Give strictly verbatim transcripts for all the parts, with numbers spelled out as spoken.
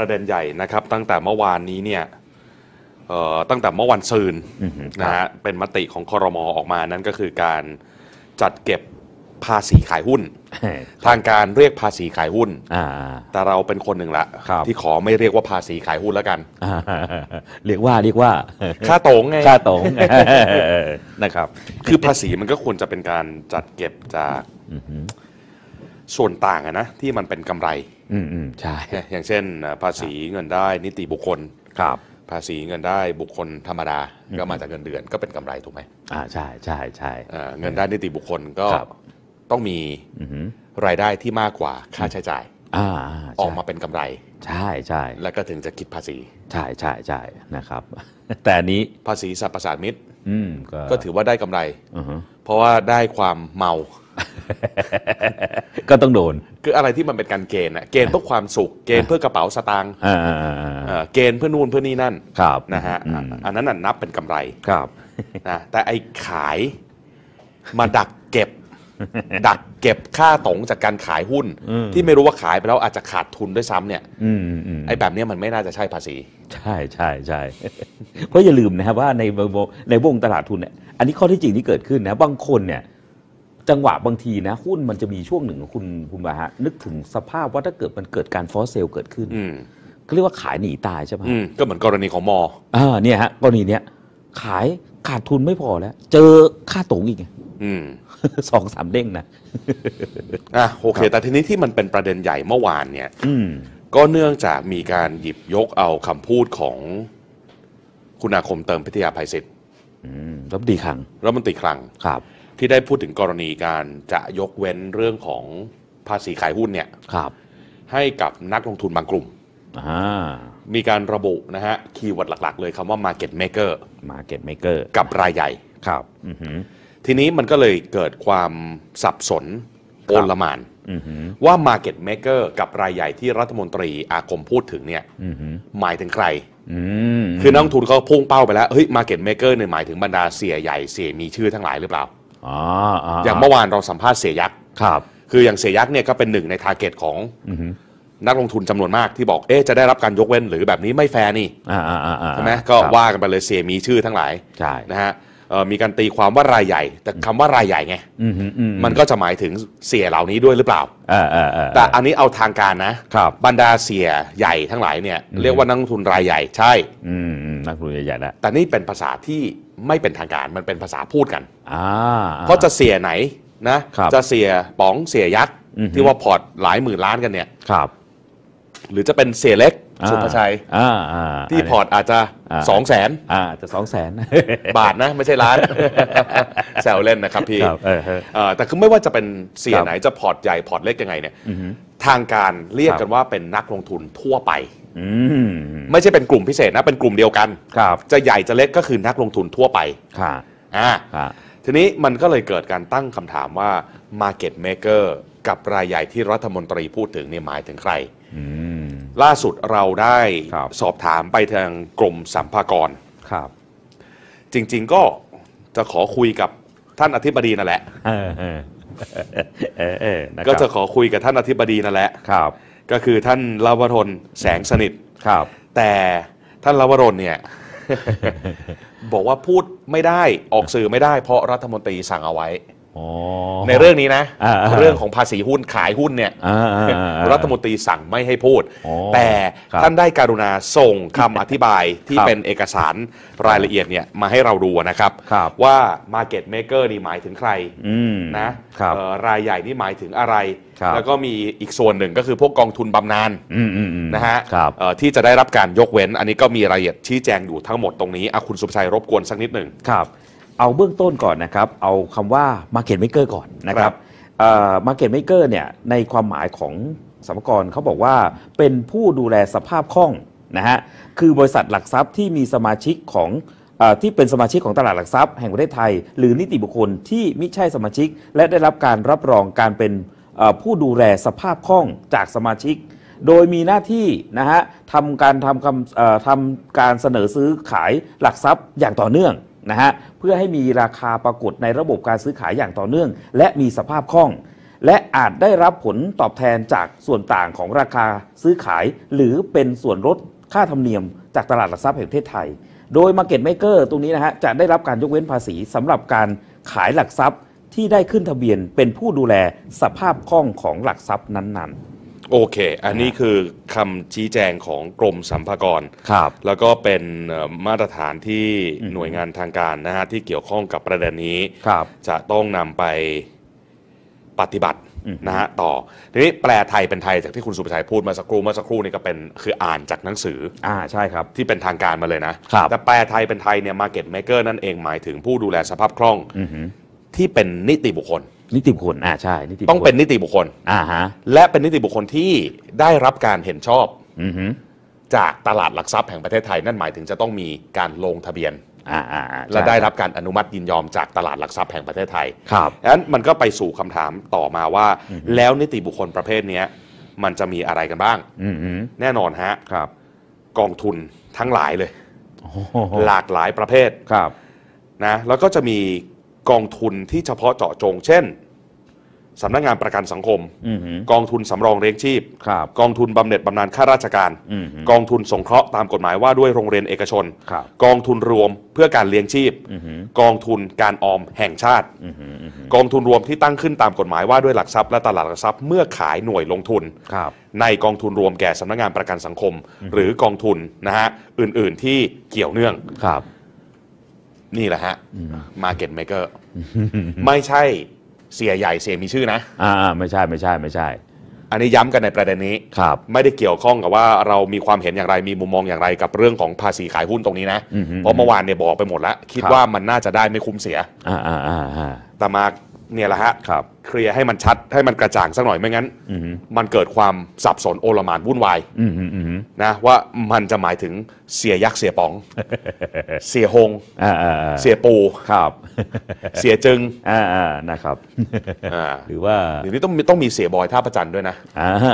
ประเด็นใหญ่นะครับตั้งแต่เมื่อวานนี้เนี่ยตั้งแต่เมื่อวันซืนนะฮะเป็นมติของครม.ออกมานั่นก็คือการจัดเก็บภาษีขายหุ้นทางการเรียกภาษีขายหุ้นแต่เราเป็นคนหนึ่งละที่ขอไม่เรียกว่าภาษีขายหุ้นแล้วกันเรียกว่าเรียกว่าค่าตงไงค่าตงนะครับคือภาษีมันก็ควรจะเป็นการจัดเก็บจากส่วนต่างนะที่มันเป็นกำไรอืมอืมใช่อย่างเช่นภาษีเงินได้นิติบุคคลครับภาษีเงินได้บุคคลธรรมดาก็มาจากเงินเดือนก็เป็นกำไรถูกไหมอ่าใช่ใช่ใช่เงินได้นิติบุคคลก็ต้องมีรายได้ที่มากกว่าค่าใช้จ่ายออกมาเป็นกำไรใช่ใช่แล้วก็ถึงจะคิดภาษีใช่ใช่ใช่นะครับแต่อันนี้ภาษีสรรพสามิตก็ก็ถือว่าได้กำไรเพราะว่าได้ความเมาก็ต้องโดนคืออะไรที่มันเป็นการเกณฑ์อะเกณฑ์เพื่อความสุขเกณฑ์เพื่อกระเป๋าสตางค์เกณฑ์เพื่อนู่นเพื่อนี่นั่นนะฮะอันนั้นน่ะนับเป็นกำไรนะแต่ไอ้ขายมาดักเก็บดักเก็บค่าตงจากการขายหุ้นที่ไม่รู้ว่าขายไปแล้วอาจจะขาดทุนด้วยซ้ำเนี่ยไอ้แบบนี้มันไม่น่าจะใช่ภาษีใช่ใช่ใช่เพราะอย่าลืมนะครับว่าในในวงตลาดทุนเนี่ยอันนี้ข้อที่จริงที่เกิดขึ้นนะบางคนเนี่ยจังหวะบางทีนะหุ้นมันจะมีช่วงหนึ่งคุณคุณมาฮะนึกถึงสภาพว่าถ้าเกิดมันเกิดการฟอสเซลเกิดขึ้นก็เรียกว่าขายหนีตายใช่ไหมก็เหมือนกรณีของมออ่าเนี่ยฮะกรณีเนี้ยขายขาดทุนไม่พอแล้วเจอค่าตงอีกไงสองสามเด้งนะอ่ะโอเคแต่ทีนี้ที่มันเป็นประเด็นใหญ่เมื่อวานเนี่ยก็เนื่องจากมีการหยิบยกเอาคำพูดของคุณอาคมเติมพิทยาภัยศิษย์รัฐมนตรีคลังรัฐมนตรีคลังครับที่ได้พูดถึงกรณีการจะยกเว้นเรื่องของภาษีขายหุ้นเนี่ยให้กับนักลงทุนบางกลุ่มมีการระบุนะฮะคีย์เวิร์ดหลักๆเลยคำว่า market maker market maker กับรายใหญ่ครับทีนี้มันก็เลยเกิดความสับสนโอลหม่านว่า market maker กับรายใหญ่ที่รัฐมนตรีอาคมพูดถึงเนี่ยหมายถึงใครคือนักลงทุนเขาพุ่งเป้าไปแล้วเฮ้ย market maker เนี่ยหมายถึงบรรดาเสียใหญ่เสียมีชื่อทั้งหลายหรือเปล่าอย่างเมื่อวานเราสัมภาษณ์เสียยักษ์คืออย่างเสียยักษ์เนี่ยก็เป็นหนึ่งใน target ของนักลงทุนจำนวนมากที่บอกเอ๊ะจะได้รับการยกเว้นหรือแบบนี้ไม่แฟร์นี่ใช่ไหมก็ว่ากันไปเลยเสียมีชื่อทั้งหลายนะฮะมีการตีความว่ารายใหญ่แต่คำว่ารายใหญ่ไงมันก็จะหมายถึงเสียเหล่านี้ด้วยหรือเปล่าแต่อันนี้เอาทางการนะบรรดาเสียใหญ่ทั้งหลายเนี่ยเรียกว่านักลงทุนรายใหญ่ใช่นักลงทุนใหญ่ๆนะแต่นี่เป็นภาษาที่ไม่เป็นทางการมันเป็นภาษาพูดกันเพราะจะเสียไหนนะจะเสียป๋องเสียยักษ์ที่ว่าพอร์ตหลายหมื่นล้านกันเนี่ยหรือจะเป็นเสียเล็กสุภชัยที่พอร์ตอาจจะสองแสนอาจจะสองแสนบาทนะไม่ใช่ล้านแซวเล่นนะครับพี่แต่คือไม่ว่าจะเป็นเสียไหนจะพอร์ตใหญ่พอร์ตเล็กยังไงเนี่ยทางการเรียกกันว่าเป็นนักลงทุนทั่วไปไม่ใช่เป็นกลุ่มพิเศษนะเป็นกลุ่มเดียวกันจะใหญ่จะเล็กก็คือนักลงทุนทั่วไปทีนี้มันก็เลยเกิดการตั้งคำถามว่า market maker กับรายใหญ่ที่รัฐมนตรีพูดถึงเนี่ยหมายถึงใครล่าสุดเราได้สอบถามไปทางกรมสรรพากรจริงๆก็จะขอคุยกับท่านอธิบดีนั่นแหละก็จะขอคุยกับท่านอธิบดีนั่นแหละก็คือท่านลวรนแสงสนิทแต่ท่านลวรนเนี่ย บอกว่าพูดไม่ได้ออกสื่อไม่ได้เพราะรัฐมนตรีสั่งเอาไว้ในเรื่องนี้นะเรื่องของภาษีหุ้นขายหุ้นเนี่ยรัฐมนตรีสั่งไม่ให้พูดแต่ท่านได้กรุณาส่งคำอธิบายที่เป็นเอกสารรายละเอียดเนี่ยมาให้เราดูนะครับว่า market maker นี่หมายถึงใครนะรายใหญ่นี่หมายถึงอะไรแล้วก็มีอีกส่วนหนึ่งก็คือพวกกองทุนบำนาญนะฮะที่จะได้รับการยกเว้นอันนี้ก็มีรายละเอียดชี้แจงอยู่ทั้งหมดตรงนี้คุณสุภชัยรบกวนสักนิดหนึ่งครับเอาเบื้องต้นก่อนนะครับเอาคำว่า market maker ก่อนนะครับ market maker เนี่ยในความหมายของสรรพากรเขาบอกว่าเป็นผู้ดูแลสภาพคล่องนะฮะคือบริษัทหลักทรัพย์ที่มีสมาชิกของที่เป็นสมาชิกของตลาดหลักทรัพย์แห่งประเทศไทยหรือนิติบุคคลที่มิใช่สมาชิกและได้รับการรับรองการเป็นผู้ดูแลสภาพคล่องจากสมาชิกโดยมีหน้าที่นะฮะทำการทำคำทำการเสนอซื้อขายหลักทรัพย์อย่างต่อเนื่องนะฮะเพื่อให้มีราคาปรากฏในระบบการซื้อขายอย่างต่อเนื่องและมีสภาพคล่องและอาจได้รับผลตอบแทนจากส่วนต่างของราคาซื้อขายหรือเป็นส่วนลดค่าธรรมเนียมจากตลาดหลักทรัพย์แห่งประเทศไทยโดย Market Maker ตรงนี้นะฮะจะได้รับการยกเว้นภาษีสำหรับการขายหลักทรัพย์ที่ได้ขึ้นทะเบียนเป็นผู้ดูแลสภาพคล่องของหลักทรัพย์นั้นๆโอเคอันนี้คือคำชี้แจงของกรมสรรพากรครับแล้วก็เป็นมาตรฐานที่หน่วยงานทางการนะฮะที่เกี่ยวข้องกับประเด็นนี้จะต้องนำไปปฏิบัตินะฮะต่อทีนี้แปลไทยเป็นไทยจากที่คุณสุภชัยพูดมาสักครู่เมื่อสักครู่นี่ก็เป็นคืออ่านจากหนังสืออ่าใช่ครับที่เป็นทางการมาเลยนะแต่แปลไทยเป็นไทยเนี่ย Market Maker นั่นเองหมายถึงผู้ดูแลสภาพคล่องที่เป็นนิติบุคคลนิติบุคคลอ่าใช่นิติต้องเป็นนิติบุคคลอ่าฮะและเป็นนิติบุคคลที่ได้รับการเห็นชอบจากตลาดหลักทรัพย์แห่งประเทศไทยนั่นหมายถึงจะต้องมีการลงทะเบียนและได้รับการอนุมัติยินยอมจากตลาดหลักทรัพย์แห่งประเทศไทยครับดังนั้นมันก็ไปสู่คำถามต่อมาว่าแล้วนิติบุคคลประเภทนี้มันจะมีอะไรกันบ้างแน่นอนฮะครับกองทุนทั้งหลายเลยหลากหลายประเภทครับนะแล้วก็จะมีกองทุนที่เฉพาะเจาะจงเช่นสำนักงานประกันสังคมกองทุนสำรองเลี้ยงชีพกองทุนบำเหน็จบำนาญข้าราชการกองทุนสงเคราะห์ตามกฎหมายว่าด้วยโรงเรียนเอกชนกองทุนรวมเพื่อการเลี้ยงชีพกองทุนการออมแห่งชาติกองทุนรวมที่ตั้งขึ้นตามกฎหมายว่าด้วยหลักทรัพย์และตลาดหลักทรัพย์เมื่อขายหน่วยลงทุนในกองทุนรวมแก่สำนักงานประกันสังคมหรือกองทุนนะฮะอื่นๆที่เกี่ยวเนื่องนี่แหละฮะ Market Maker ไม่ใช่เสียใหญ่เสียมีชื่อนะอ่าไม่ใช่ไม่ใช่ไม่ใช่อันนี้ย้ำกันในประเด็นนี้ครับไม่ได้เกี่ยวข้องกับว่าเรามีความเห็นอย่างไรมีมุมมองอย่างไรกับเรื่องของภาษีขายหุ้นตรงนี้นะเพราะเมื่อวานเนี่ยบอกไปหมดแล้วคิดว่ามันน่าจะได้ไม่คุ้มเสียอ่าอ่าอ่าแต่มาเนี่ยแหละฮะเคลียร์ให้มันชัดให้มันกระจ่างสักหน่อยไม่งั้นมันเกิดความสับสนโอลหม่านวุ่นวายนะว่ามันจะหมายถึงเสียยักษ์เสียป๋องเสียหงเสียปูครับเสียจึงนะครับหรือว่าเดี๋ยวนี้ต้องต้องมีเสียบอยท่าประจันด้วยนะ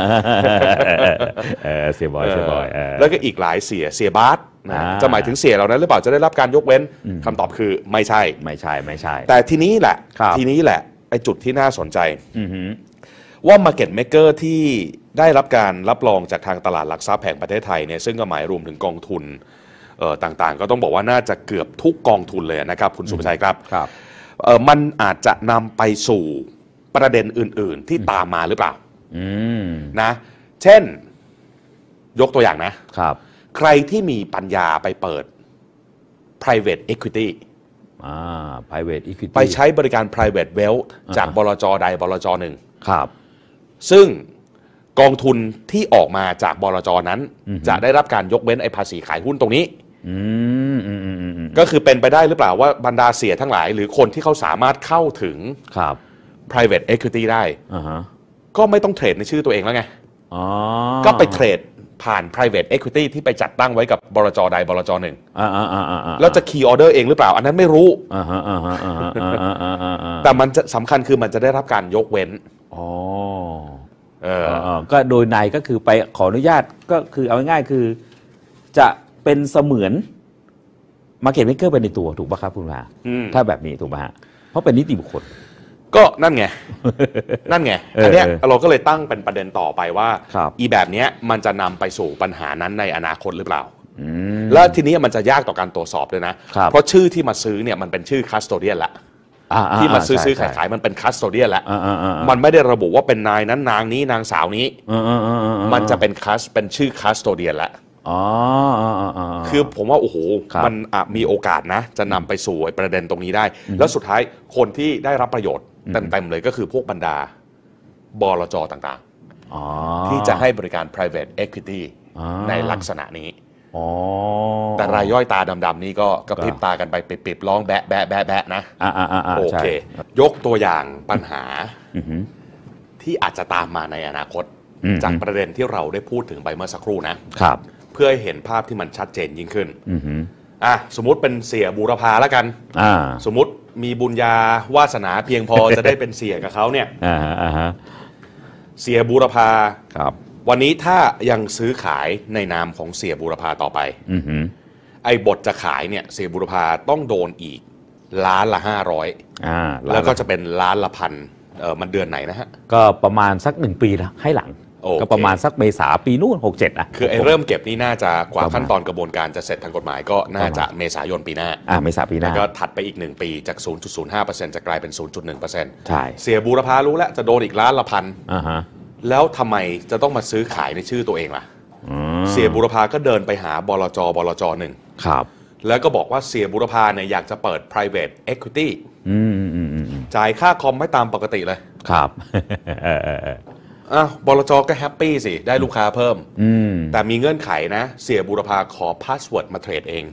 เสียบอยเสียบอยแล้วก็อีกหลายเสียเสียบาสจะหมายถึงเสียเหล่านั้นหรือเปล่าจะได้รับการยกเว้นคำตอบคือไม่ใช่ไม่ใช่ไม่ใช่แต่ทีนี้แหละทีนี้แหละไอ้จุดที่น่าสนใจว่า Market Maker ที่ได้รับการรับรองจากทางตลาดหลักทรัพย์แห่งประเทศไทยเนี่ยซึ่งก็หมายรวมถึงกองทุนต่างๆก็ต้องบอกว่าน่าจะเกือบทุกกองทุนเลยนะครับคุณสุภชัยครับมันอาจจะนำไปสู่ประเด็นอื่นๆที่ตามมาหรือเปล่านะเช่นยกตัวอย่างนะครับใครที่มีปัญญาไปเปิด private equity อ่า private equity ไปใช้บริการ private wealth จากบลจใดบลจหนึ่งครับซึ่งกองทุนที่ออกมาจากบลจนั้นจะได้รับการยกเว้นไอ้ภาษีขายหุ้นตรงนี้ก็คือเป็นไปได้หรือเปล่าว่าบรรดาเสียทั้งหลายหรือคนที่เขาสามารถเข้าถึง private equity ได้ก็ไม่ต้องเทรดในชื่อตัวเองแล้วไงก็ไปเทรดผ่าน private equity ที่ไปจัดตั้งไว้กับบลจใดบลจหนึ่งแล้วจะ key order เองหรือเปล่าอันนั้นไม่รู้แต่มันจะสำคัญคือมันจะได้รับการยกเว้นอ๋อเออก็โดยในก็คือไปขออนุญาตก็คือเอาง่ายๆคือจะเป็นเสมือน Market Maker ไปในตัวถูกป่ะครับคุณมาถ้าแบบนี้ถูกป่ะฮะเพราะเป็นนิติบุคคลก็นั่นไงนั่นไงอันเนี้ยเราก็เลยตั้งเป็นประเด็นต่อไปว่าอีแบบเนี้ยมันจะนำไปสู่ปัญหานั้นในอนาคตหรือเปล่าแล้วทีนี้มันจะยากต่อการตรวจสอบด้วยนะเพราะชื่อที่มาซื้อเนี่ยมันเป็นชื่อ custodian ละที่มาซื้อซื้อขายขายมันเป็น custodian ละมันไม่ได้ระบุว่าเป็นนายนั้นนางนี้นางสาวนี้มันจะเป็น cust เป็นชื่อ custodian ละคือผมว่าโอ้โหมันมีโอกาสนะจะนำไปสู่ประเด็นตรงนี้ได้แล้วสุดท้ายคนที่ได้รับประโยชน์เต็มๆเลยก็คือพวกบรรดาบลจต่างๆที่จะให้บริการ private equity ในลักษณะนี้แต่รายย่อยตาดำๆนี่ก็กระพริบตากันไปปิบๆร้องแบะแบะแบะแบะนะโอเคยกตัวอย่างปัญหาที่อาจจะตามมาในอนาคตจากประเด็นที่เราได้พูดถึงไปเมื่อสักครู่นะครับเพื่อให้เห็นภาพที่มันชัดเจนยิ่งขึ้นอ่ะสมมุติเป็นเสียบูรพาแล้วกันสมมุติมีบุญญาวาสนาเพียงพอจะได้เป็นเสียกับเขาเนี่ยเสียบูรพาวันนี้ถ้ายังซื้อขายในนามของเสียบูรพาต่อไปไอ้บทจะขายเนี่ยเสียบูรพาต้องโดนอีกล้านละห้าร้อยแล้วก็จะเป็นล้านละพันเออมันเดือนไหนนะฮะก็ประมาณสักหนึ่งปีแล้วให้หลังก็ประมาณสักเมษาปีนู่นหกเจ็ดนะคือไอ้เริ่มเก็บนี่น่าจะกว่าขั้นตอนกระบวนการจะเสร็จทางกฎหมายก็น่าจะเมษายนปีหน้าอ่าเมษาปีหน้าแล้วก็ถัดไปอีกหนึ่งปีจาก ศูนย์จุดศูนย์ห้าเปอร์เซ็นต์ จะกลายเป็น ศูนย์จุดหนึ่งเปอร์เซ็นต์ใช่เสียบูรพารู้แล้วจะโดนอีกล้านละพันอ่าฮะแล้วทำไมจะต้องมาซื้อขายในชื่อตัวเองล่ะเสียบูรพาก็เดินไปหาบลจบลจหนึ่งครับแล้วก็บอกว่าเสียบูรพาเนี่ยอยากจะเปิด private equity อืมอืมอืมจ่ายค่าคอมไม่ตามปกติเลยครับอ้าวบลจก็แฮปปี้สิได้ลูกค้าเพิ่มแต่มีเงื่อนไขนะเสียบูรพาขอพาสเวิร์ดมาเทรดเอง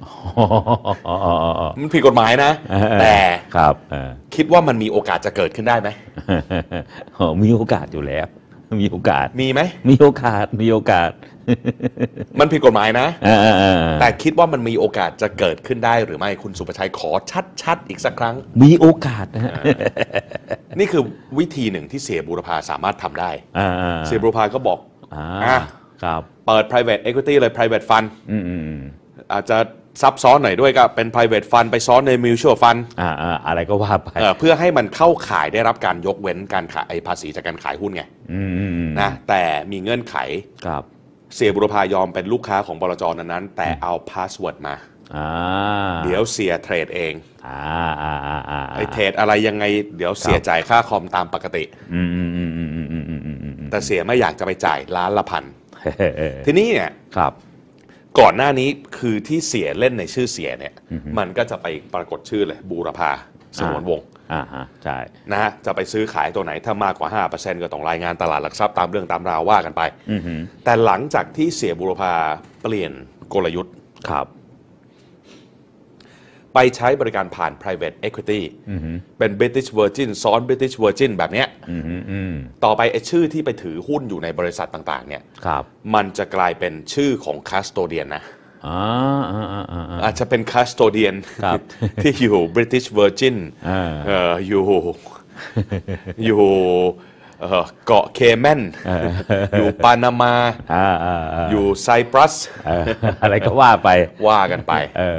มันผิดกฎหมายนะแต่ครับคิดว่ามันมีโอกาสจะเกิดขึ้นได้ไหมมีโอกาสอยู่แล้วมีโอกาสมีไหมมีโอกาสมีโอกาสมันผิดกฎหมายนะแต่คิดว่ามันมีโอกาสจะเกิดขึ้นได้หรือไม่คุณสุประชัยขอชัดๆอีกสักครั้งมีโอกาสนะนี่คือวิธีหนึ่งที่เสียบูรพาสามารถทำได้เสียบูรพาก็บอกอ่าครับเปิด private equity เลย private fund อาจจะซับซ้อนหน่อยด้วยก็เป็น private fund ไปซ้อนใน mutual fund อ่าอะไรก็ว่าไปเพื่อให้มันเข้าข่ายได้รับการยกเว้นการขายภาษีจากการขายหุ้นไงนะแต่มีเงื่อนไขครับเสียบุรพายอมเป็นลูกค้าของบลจนั้นๆแต่เอาพาสเวิร์ดมาเดี๋ยวเสียเทรดเองไอเทรดอะไรยังไงเดี๋ยวเสียจ่ายค่าคอมตามปกติแต่เสียไม่อยากจะไปจ่ายล้านละพันทีนี้เนี่ยก่อนหน้านี้คือที่เสียเล่นในชื่อเสียเนี่ยมันก็จะไปปรากฏชื่อเลยบูรพาสงวนวงศ์อ่าฮะใช่นะฮะจะไปซื้อขายตัวไหนถ้ามากกว่า ห้าเปอร์เซ็นต์ ก็ต้องรายงานตลาดหลักทรัพย์ตามเรื่องตามราวว่ากันไปแต่หลังจากที่เสียบุรพาเปลี่ยนกลยุทธ์ครับไปใช้บริการผ่าน private equity เป็น British Virgin ซ้อน British Virgin แบบเนี้ยต่อไปไอ้ชื่อที่ไปถือหุ้นอยู่ในบริษัทต่างๆเนี่ยมันจะกลายเป็นชื่อของ custodian นะอาจจะเป็น custodian ที่อยู่ British Virgin อยู่อยู่เกาะเคแมนอยู่ปานามาอยู่ไซปรัสอะไรก็ว่าไปว่ากันไป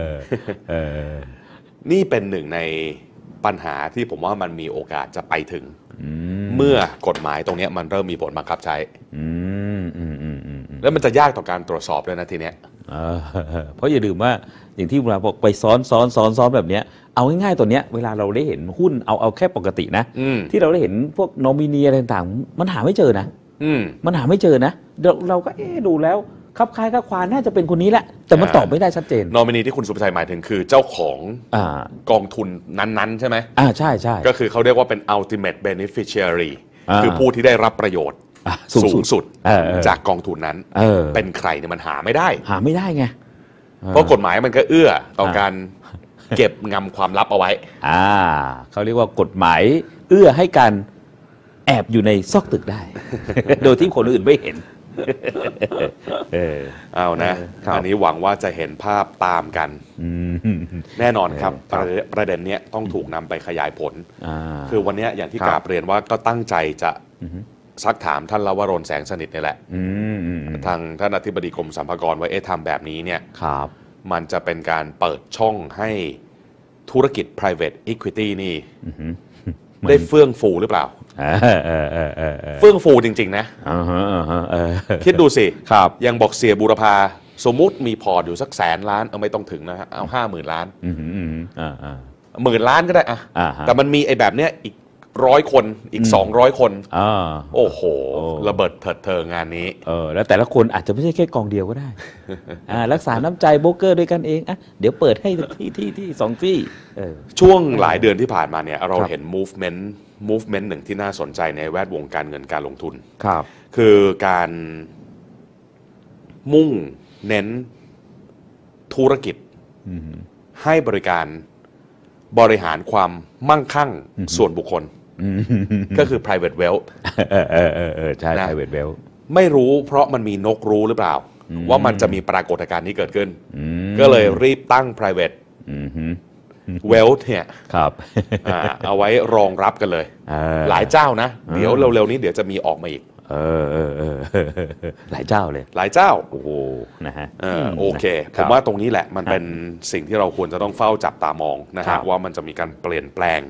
นี่เป็นหนึ่งในปัญหาที่ผมว่ามันมีโอกาสจะไปถึงเมื่อกฎหมายตรงนี้มันเริ่มมีผลบังคับใช้แล้วมันจะยากต่อการตรวจสอบด้วยนะทีเนี้ยเพราะอย่าลืมว่าอย่างที่เราบอกไปซ้อนซ้อนซ้อนซ้อนแบบเนี้ยเอาง่ายๆตัวเนี้ยเวลาเราได้เห็นหุ้นเอาเอาแค่ปกตินะที่เราได้เห็นพวกนอมินีอะไรต่างๆมันหาไม่เจอนะมันหาไม่เจอนะเราเราก็เอ๊ะดูแล้วคับคล้ายคับควานน่าจะเป็นคนนี้แหละแต่มันตอบไม่ได้ชัดเจนนอมินีที่คุณสุภชัยหมายถึงคือเจ้าของกองทุนนั้นๆใช่ไหมอ่าใช่ใช่ก็คือเขาเรียกว่าเป็น ultimate beneficiary คือผู้ที่ได้รับประโยชน์สูงสุดจากกองทุนนั้นเป็นใครเนี่ยมันหาไม่ได้หาไม่ได้ไงเพราะกฎหมายมันก็เอื้อต่อการเก็บงำความลับเอาไว้อ่าเขาเรียกว่ากฎหมายเอื้อให้การแอบอยู่ในซอกตึกได้ โดยที่คนอื่นไม่เห็นเอานะอันนี้หวังว่าจะเห็นภาพตามกันแน่นอนครับประเด็นนี้ต้องถูกนำไปขยายผลคือวันนี้อย่างที่กราบเรียนว่าก็ตั้งใจจะซักถามท่านลวรนแสงสนิทนี่แหละทางท่านอธิบดีกรมสรรพากรว่าเอ๊ะทำแบบนี้เนี่ยมันจะเป็นการเปิดช่องให้ธุรกิจ private equity นี่ได้เฟื่องฟูหรือเปล่าเฟื่องฟูจริงๆนะคิดดูสิยังบอกเสียบูรพาสมมุติมีพอร์ตอยู่สักแสนล้านเอาไม่ต้องถึงนะฮะเอาห้าหมื่นล้านหมื่นล้านก็ได้อะแต่มันมีไอ้แบบเนี้ยอีกร้อยคนอีกสองร้อยคนโอ้โหระเบิดเถิดเทิงงานนี้เออแล้วแต่ละคนอาจจะไม่ใช่แค่กองเดียวก็ได้รักษาน้ำใจโบรกเกอร์ด้วยกันเองอ่ะเดี๋ยวเปิดให้ที่ที่ที่สองที่ช่วงหลายเดือนที่ผ่านมาเนี่ยเราเห็น movement movement หนึ่งที่น่าสนใจในแวดวงการเงินการลงทุนครับคือการมุ่งเน้นธุรกิจให้บริการบริหารความมั่งคั่งส่วนบุคคลก็คือ private wealth เออเออเออเออใช่ private wealth ไม่รู้เพราะมันมีนกรู้หรือเปล่าว่ามันจะมีปรากฏการณ์นี้เกิดขึ้นก็เลยรีบตั้ง private wealth เนี่ยเอาไว้รองรับกันเลยหลายเจ้านะเดี๋ยวเร็วๆนี้เดี๋ยวจะมีออกมาอีกเออเออเออหลายเจ้าเลยหลายเจ้าโอ้โหนะฮะโอเคผมว่าตรงนี้แหละมันเป็นสิ่งที่เราควรจะต้องเฝ้าจับตามองนะฮะว่ามันจะมีการเปลี่ยนแปลง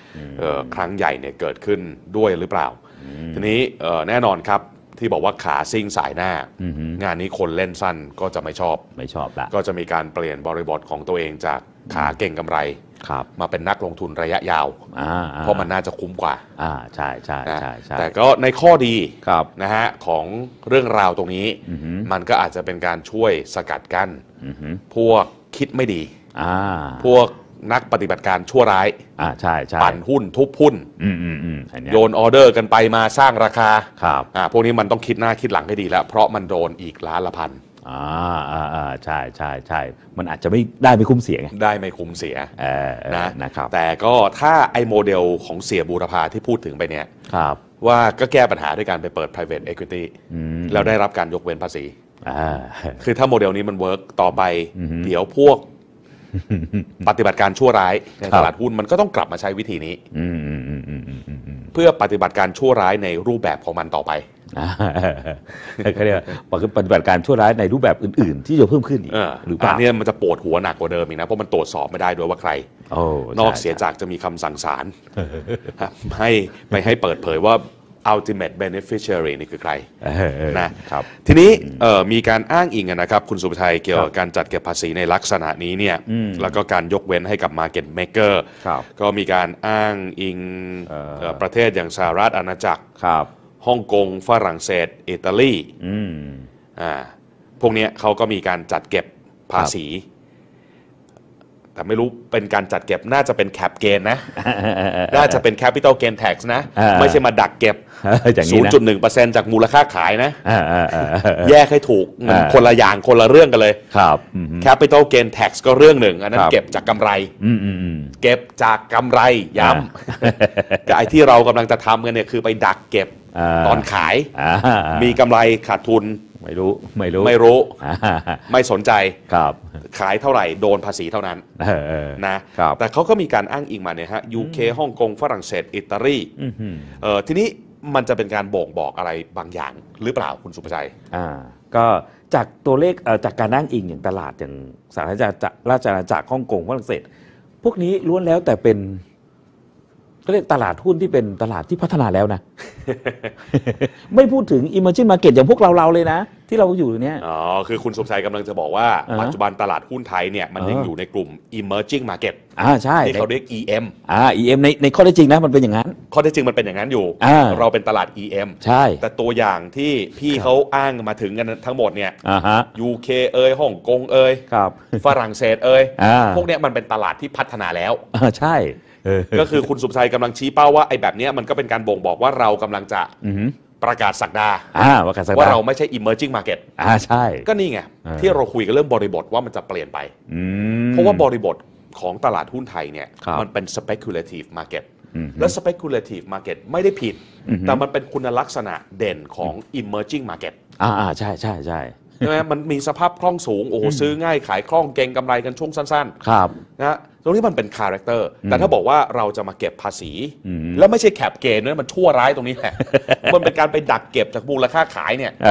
ครั้งใหญ่เนี่ยเกิดขึ้นด้วยหรือเปล่าทีนี้แน่นอนครับที่บอกว่าขาซิ่งสายหน้างานนี้คนเล่นสั้นก็จะไม่ชอบไม่ชอบละก็จะมีการเปลี่ยนบริบทของตัวเองจากขาเก่งกำไรมาเป็นนักลงทุนระยะยาวเพราะมันน่าจะคุ้มกว่าอ่าใช่ใช่ใช่ใช่แต่ก็ในข้อดีนะฮะของเรื่องราวตรงนี้มันก็อาจจะเป็นการช่วยสกัดกั้นพวกคิดไม่ดีพวกนักปฏิบัติการชั่วร้ายอ่าใช่ใช่ปั่นหุ้นทุบหุ้นอืมอืมอืมโยนออเดอร์กันไปมาสร้างราคาครับอ่าพวกนี้มันต้องคิดหน้าคิดหลังให้ดีแล้วเพราะมันโดนอีกล้านละพันอ่าอ่าอ่าใช่ใช่ใช่มันอาจจะไม่ได้ไม่คุ้มเสียไงได้ไม่คุ้มเสียนะนะครับแต่ก็ถ้าไอ้โมเดลของเสียบูรพาที่พูดถึงไปเนี่ยครับว่าก็แก้ปัญหาด้วยการไปเปิด private equity แล้วได้รับการยกเว้นภาษีคือถ้าโมเดลนี้มันเวิร์กต่อไปเดี๋ยวพวกปฏิบัติการชั่วร้ายในตลาดหุ้นมันก็ต้องกลับมาใช้วิธีนี้เพื่อปฏิบัติการชั่วร้ายในรูปแบบของมันต่อไปเขาเรียกปฏิบัติการชั่วร้ายในรูปแบบอื่นๆที่จะเพิ่มขึ้นอีกหรือเปล่าเนี่ยมันจะปวดหัวหนักกว่าเดิมอีกนะเพราะมันตรวจสอบไม่ได้ด้วยว่าใครนอกเสียจากจะมีคำสั่งศาลให้ไปให้เปิดเผยว่าultimate beneficiary นี่คือใครนะครับทีนี้มีการอ้างอิงนะครับคุณสุภชัยเกี่ยวกับการจัดเก็บภาษีในลักษณะนี้เนี่ยแล้วก็การยกเว้นให้กับ market maker ก็มีการอ้างอิงประเทศอย่างสหรัฐอาณาจักรฮ่องกงฝรั่งเศสอิตาลีอ่าพวกนี้เขาก็มีการจัดเก็บภาษีแต่ไม่รู้เป็นการจัดเก็บน่าจะเป็นแคปเกนนะน่าจะเป็น capital gain tax นะไม่ใช่มาดักเก็บ ศูนย์จุดหนึ่งเปอร์เซ็นต์ จากมูลค่าขายนะแยกให้ถูกมันคนละอย่างคนละเรื่องกันเลยครับ capital gain tax ก็เรื่องหนึ่งอันนั้นเก็บจากกำไรเก็บจากกำไรย้ำแต่ไอ้ที่เรากำลังจะทำกันเนี่ยคือไปดักเก็บตอนขายมีกำไรขาดทุนไม่รู้ไม่รู้ไม่รู้ไม่สนใจครับขายเท่าไหร่โดนภาษีเท่านั้นนะแต่เขาก็มีการอ้างอิงมาเนี่ยฮะ ยู เค ฮ่องกงฝรั่งเศสอิตาลีเออทีนี้มันจะเป็นการบ่งบอกอะไรบางอย่างหรือเปล่าคุณสุภชัยอ่าก็จากตัวเลขจากการอ้างอิงอย่างตลาดอย่างสหราชอาณาจักรฮ่องกงฝรั่งเศสพวกนี้ล้วนแล้วแต่เป็นก็เรียกตลาดหุ้นที่เป็นตลาดที่พัฒนาแล้วนะ ไม่พูดถึง emerging market อย่างพวกเราๆเลยนะที่เราอยู่เนี้ยอ๋อคือคุณสมชัยกำลังจะบอกว่าปัจจุบันตลาดหุ้นไทยเนี่ยมันยังอยู่ในกลุ่ม emerging market อ่าใช่ที่เขาเรียก อี เอ็มอ่า อี เอ็ม ในในข้อเท็จจริงนะมันเป็นอย่างนั้นข้อเท็จจริงมันเป็นอย่างนั้นอยู่เราเป็นตลาด อี เอ็มใช่แต่ตัวอย่างที่พี่เขาอ้างมาถึงกันทั้งหมดเนี่ย ยู เค เอยฮ่องกงเอยฝรั่งเศสเอยพวกเนี้ยมันเป็นตลาดที่พัฒนาแล้วใช่ก็คือคุณสุภชัยกำลังชี้เป้าว่าไอ้แบบนี้มันก็เป็นการบ่งบอกว่าเรากำลังจะประกาศสักดาว่าเราไม่ใช่ emerging market อ่าใช่ก็นี่ไงที่เราคุยกันเรื่องบริบทว่ามันจะเปลี่ยนไปเพราะว่าบริบทของตลาดหุ้นไทยเนี่ยมันเป็น speculative market และ speculative market ไม่ได้ผิดแต่มันเป็นคุณลักษณะเด่นของ emerging market อ่าใช่ใช่ใช่ใช่ไหมมันมีสภาพคล่องสูงโอ้โหซื้อง่ายขายคล่องเก่งกำไรกันช่วงสั้นๆครับนะตรงนี้มันเป็นคาแรคเตอร์แต่ถ้าบอกว่าเราจะมาเก็บภาษีแล้วไม่ใช่แคปเกนด้วยมันชั่วร้ายตรงนี้แหละมันเป็นการไปดักเก็บจากมูลค่าขายเนี่ย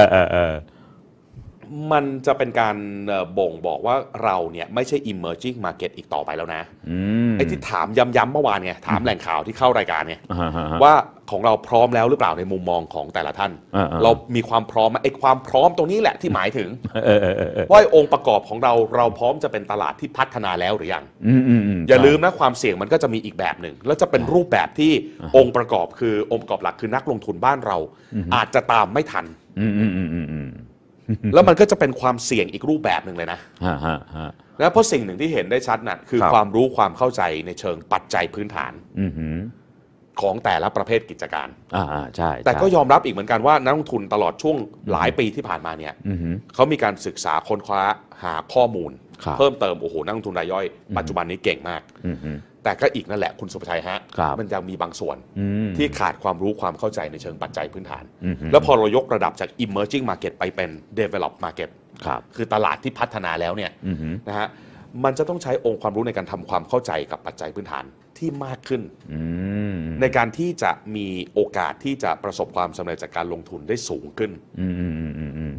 มันจะเป็นการบ่งบอกว่าเราเนี่ยไม่ใช่ emerging market อีกต่อไปแล้วนะไอ้ที่ถามย้ำๆเมื่อวานเนี่ยถามแหล่งข่าวที่เข้ารายการเนี่ยว่าของเราพร้อมแล้วหรือเปล่าในมุมมองของแต่ละท่านเรามีความพร้อมไอ้ความพร้อมตรงนี้แหละที่หมายถึงว่าองค์ประกอบของเราเราพร้อมจะเป็นตลาดที่พัฒนาแล้วหรือยังอย่าลืมนะความเสี่ยงมันก็จะมีอีกแบบหนึ่งแล้วจะเป็นรูปแบบที่องค์ประกอบคือองค์ประกอบหลักคือนักลงทุนบ้านเราอาจจะตามไม่ทันแล้วมันก็จะเป็นความเสี่ยงอีกรูปแบบหนึ่งเลยนะแล้วเพราะสิ่งหนึ่งที่เห็นได้ชัดน่ะคือความรู้ความเข้าใจในเชิงปัจจัยพื้นฐานของแต่ละประเภทกิจการอ่าใช่แต่ก็ยอมรับอีกเหมือนกันว่านักลงทุนตลอดช่วงหลายปีที่ผ่านมาเนี่ยเขามีการศึกษาค้นคว้าหาข้อมูลเพิ่มเติมโอ้โหนักลงทุนรายย่อยปัจจุบันนี้เก่งมากแต่ก็อีกนั่นแหละคุณสุภชัยฮะมันยังมีบางส่วนที่ขาดความรู้ความเข้าใจในเชิงปัจจัยพื้นฐานแล้วพอเรายกระดับจาก emerging market ไปเป็น developed market คือตลาดที่พัฒนาแล้วเนี่ยนะฮะมันจะต้องใช้องค์ความรู้ในการทำความเข้าใจกับปัจจัยพื้นฐานที่มากขึ้นในการที่จะมีโอกาสที่จะประสบความสำเร็จจากการลงทุนได้สูงขึ้นอืมอืมอืมอืมอืมเออ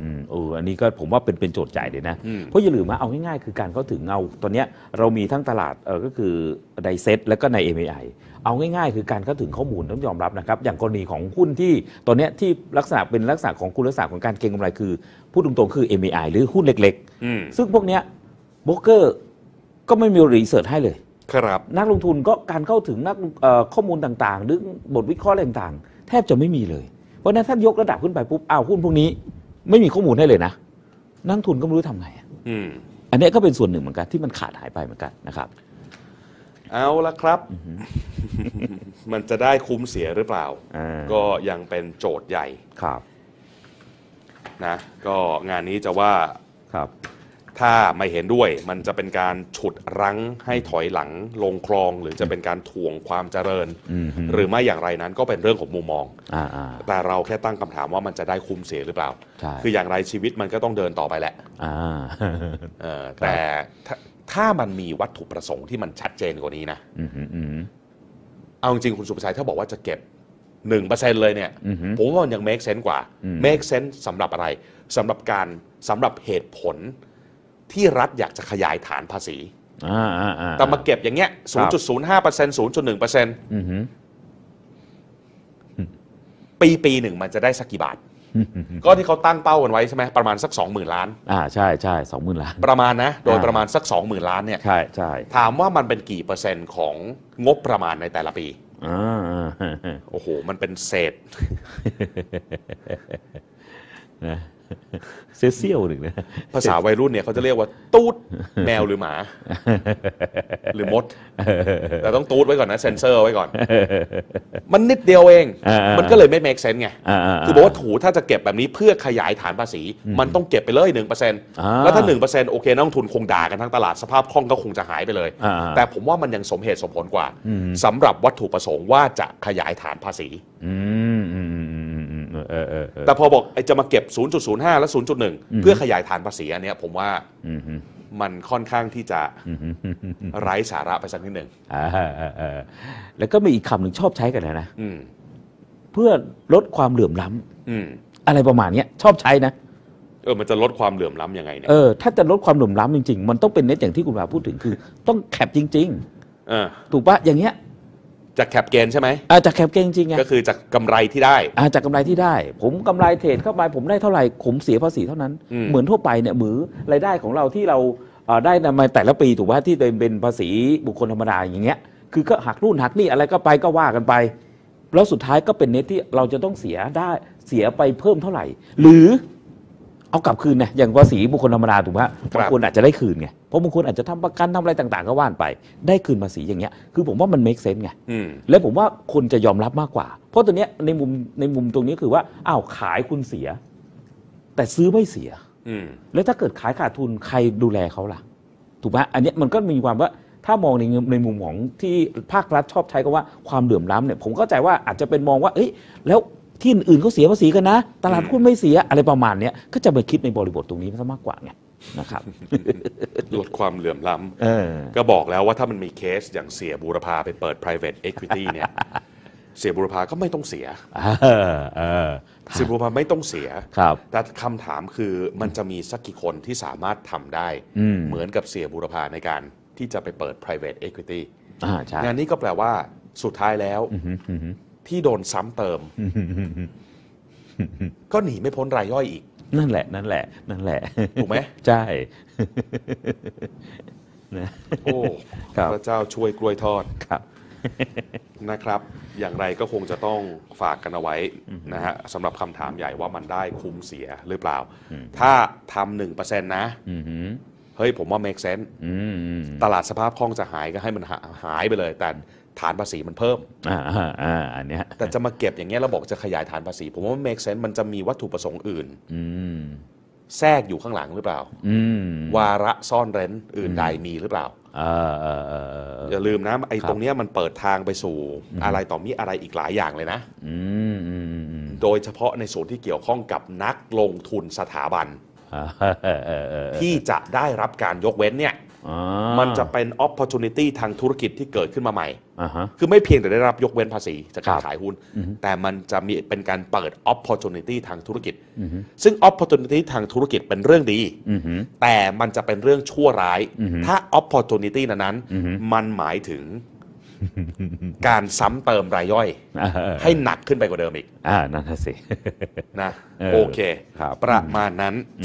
อันนี้ก็ผมว่าเป็นเป็นโจทย์ใหญ่เลยนะอืมเพราะอย่าลืมว่าเอาง่ายๆคือการเข้าถึงเอาตอนเนี้ยเรามีทั้งตลาดเออก็คือไดเซ็ตแล้วก็ใน เอ็ม เอ ไอ เอาง่ายๆคือการเข้าถึงข้อมูลต้องยอมรับนะครับอย่างกรณีของหุ้นที่ตอนเนี้ยที่ลักษณะเป็นลักษณะของคุณลักษณะของการเก็งกำไรคือพูดตรงๆคือ เอ็ม เอ ไอ หรือหุ้นเล็กอืมๆ ซึ่งพวกเนี้ยโบรกเกอร์ก็ไม่มีรีเสิร์ชให้เลยครับนักลงทุนก็การเข้าถึงนักเอ่อข้อมูลต่างๆหรือบทวิเคราะห์อะไรต่างๆแทบจะไม่มีเลยเพราะฉะนั้นท่านยกระดับขึ้นไปปุ๊บอ้าวหุ้นพวกนี้ไม่มีข้อมูลให้เลยนะนักลงทุนก็ไม่รู้ทำไงอะอืมอันนี้ก็เป็นส่วนหนึ่งเหมือนกันที่มันขาดหายไปเหมือนกันนะครับเอาละครับ มันจะได้คุ้มเสียหรือเปล่าอ่าก็ยังเป็นโจทย์ใหญ่ครับนะก็งานนี้จะว่าครับถ้าไม่เห็นด้วยมันจะเป็นการฉุดรั้งให้ถอยหลังลงคลอง หรือจะเป็นการถ่วงความเจริญอืมหรือไม่อย่างไรนั้นก็เป็นเรื่องของมุมมองอ่าอ่าแต่เราแค่ตั้งคำถามว่ามันจะได้คุ้มเสียหรือเปล่าใช่คืออย่างไรชีวิตมันก็ต้องเดินต่อไปแหละอ่าเออแต่ถ้าถ้ามันมีวัตถุประสงค์ที่มันชัดเจนกว่านี้นะอืมอืมอืมเอาจริงๆคุณสุภชัยถ้าบอกว่าจะเก็บ หนึ่งเปอร์เซ็นต์ เลยเนี่ยอือฮึผมว่ามันยัง make sense กว่าอืม make sense สำหรับอะไรสำหรับการสำหรับเหตุผลที่รัฐอยากจะขยายฐานภาษีอ่าอ่าอ่าแต่มาเก็บอย่างเงี้ย ศูนย์จุดศูนย์ห้าเปอร์เซ็นต์ ศูนย์จุดหนึ่งเปอร์เซ็นต์อืมฮึปีปีหนึ่งมันจะได้สักกี่บาท ก็ที่เขาตั้งเป้ากันไว้ใช่ไหมประมาณสัก สองหมื่น ล้านอ่าใช่ใช่สองหมื่นล้านประมาณนะ โดยอ่าประมาณสัก สองหมื่น ล้านเนี่ยใช่ใช่ถามว่ามันเป็นกี่เปอร์เซ็นต์ของงบประมาณในแต่ละปีอ่าอ่าอ่าโอ้โห มันเป็นเศษนะเซี่ยวๆหนึ่งนะภาษาวัยรุ่นเนี่ยเขาจะเรียกว่าตูดแมวหรือหมา หรือมด แต่ต้องตูดไว้ก่อนนะเซ็นเซอร์ไว้ก่อน มันนิดเดียวเองอ่าๆมันก็เลยไม่ make sense ไงอ่าๆคือบอกว่าถูถ้าจะเก็บแบบนี้เพื่อขยายฐานภาษี มันต้องเก็บไปเลย หนึ่งเปอร์เซ็นต์อ่าแล้วถ้า หนึ่งเปอร์เซ็นต์ โอเคนักลงทุนคงด่ากันทั้งตลาดสภาพคล่องก็คงจะหายไปเลยอ่าๆแต่ผมว่ามันยังสมเหตุสมผลกว่าอืมสำหรับวัตถุประสงค์ว่าจะขยายฐานภาษีอืมอืมอืมอืมอืมเออเออเออเออแต่พอบอกไอ้จะมาเก็บ ศูนย์จุดศูนย์ห้า และ ศูนย์จุดหนึ่ง เพื่อขยายฐานภาษีอันเนี้ยผมว่าอืมฮึมันค่อนข้างที่จะอืมฮึไร้สาระไปสักนิดหนึ่งอ่าเออเออแล้วก็มีอีกคำหนึ่งชอบใช้กันนะนะอืมเพื่อลดความเหลื่อมล้ำอืมอะไรประมาณเนี้ยชอบใช้นะเออมันจะลดความเหลื่อมล้ำยังไงเนี่ยเออถ้าจะลดความเหลื่อมล้ำจริงๆ มันต้องเป็นเน็ตอย่างที่คุณวาพูดถึงคือ ต้องแคปจริงเออๆ ถูกปะอย่างเงี้ยจากแคปเกนใช่ไหมอาจากแคปเก่งจริงไงก็คือจากกำไรที่ได้อาจากกำไรที่ได้ ผมกำไรเทรดเข้าไปผมได้เท่าไหร่ผมเสียภาษีเท่านั้นอืมเหมือนทั่วไปเนี่ยมือรายได้ของเราที่เราเอ่อได้มาแต่ละปีถูกปะที่เป็นเป็นภาษีบุคคลธรรมดาอย่างเงี้ยคือก็หักนู่นหักนี่อะไรก็ไปก็ว่ากันไป แล้วสุดท้ายก็เป็นเน็ตที่เราจะต้องเสียได้เสียไปเพิ่มเท่าไหร่ หรือเอากลับคืนนะอย่างภาษีบุคคลธรรมดาถูกไหมบางคนอาจจะได้คืนไงเพราะบางคนอาจจะทำประกันทำอะไรต่างๆก็ว่านไปได้คืนภาษีอย่างเงี้ยคือผมว่ามัน make sense ไงอืมแล้วผมว่าคนจะยอมรับมากกว่า เพราะตัวเนี้ยในมุมในมุมตรงนี้คือว่าอ้าวขายคุณเสีย แต่ซื้อไม่เสียอืมแล้วถ้าเกิดขายขาดทุนใครดูแลเขาล่ะ ถูกไหมอันเนี้ยมันก็มีความว่าถ้ามองในในมุมของที่ภาครัฐชอบใช้คำว่าความเหลื่อมล้ำเนี่ยผมเข้าใจว่าอาจจะเป็นมองว่าเอ้ยแล้วที่อื่นเขาเสียภาษีกันนะ ตลาดหุ้นไม่เสียอะไรประมาณเนี้ยก็จะไปคิดในบริบทตรงนี้ซะมากกว่าไงนะครับลดความเหลื่อมล้เออำก็บอกแล้วว่าถ้ามันมีเคสอย่างเสียบูรพาไปเปิด private equity เนี่ย เสียบูรพาก็ไม่ต้องเสียเออเออเสียบูรพาไม่ต้องเสียครับแต่คำถามคือมันจะมีสักกี่คนที่สามารถทำได้อืมเหมือนกับเสียบูรพาในการที่จะไปเปิด private equity อ่าใช่งานนี้ก็แปลว่าสุดท้ายแล้วอือฮึอือฮึที่โดนซ้ำเติม ก็หนีไม่พ้นรายย่อยอีกนั่นแหละนั่นแหละนั่นแหละถูกไหมใช่ นะโอ้ครับพระเจ้าช่วยกล้วยทอดครับนะครับ อย่างไรก็คงจะต้องฝากกันเอาไว้นะฮะสำหรับคำถามใหญ่ว่ามันได้คุ้มเสียหรือเปล่า ถ้าทำหนึ่งเปอร์เซ็นต์นะอือหือเฮ้ยผมว่า make sense อืมอืมตลาดสภาพคล่องจะหายก็ให้มันหาหายไปเลย แต่ฐานภาษีมันเพิ่มอ่าอ่าอ่าอันเนี้ยแต่จะมาเก็บอย่างเงี้ยเราบอกจะขยายฐานภาษี ผมว่า make sense มันจะมีวัตถุประสงค์อื่นอืมแทรกอยู่ข้างหลังหรือเปล่าอืมวาระซ่อนเร้นอื่นใดมีหรือเปล่าเออเออเออเอออย่าลืมนะไอ้ครับตรงเนี้ยมันเปิดทางไปสู่อะไรต่อมีอะไรอีกหลายอย่างเลยนะอืมอืมอืมโดยเฉพาะในส่วนที่เกี่ยวข้องกับนักลงทุนสถาบันอ่าเออเออเออที่จะได้รับการยกเว้นเนี่ยอ่ามันจะเป็น opportunity ทางธุรกิจที่เกิดขึ้นมาใหม่อ่าฮะคือไม่เพียงแต่ได้รับยกเว้นภาษีจากการครับขายหุ้นอือฮึแต่มันจะมีเป็นการเปิด opportunity ทางธุรกิจอือฮึซึ่ง opportunity ทางธุรกิจเป็นเรื่องดีอือฮึแต่มันจะเป็นเรื่องชั่วร้ายอือฮึถ้า opportunity นั้นอือฮึๆมันหมายถึง การซ้ำเติมรายย่อยอ่าเออให้หนักขึ้นไปกว่าเดิมอีกอ่านั่นน่ะสินะเออโอเคครับประมาณนั้น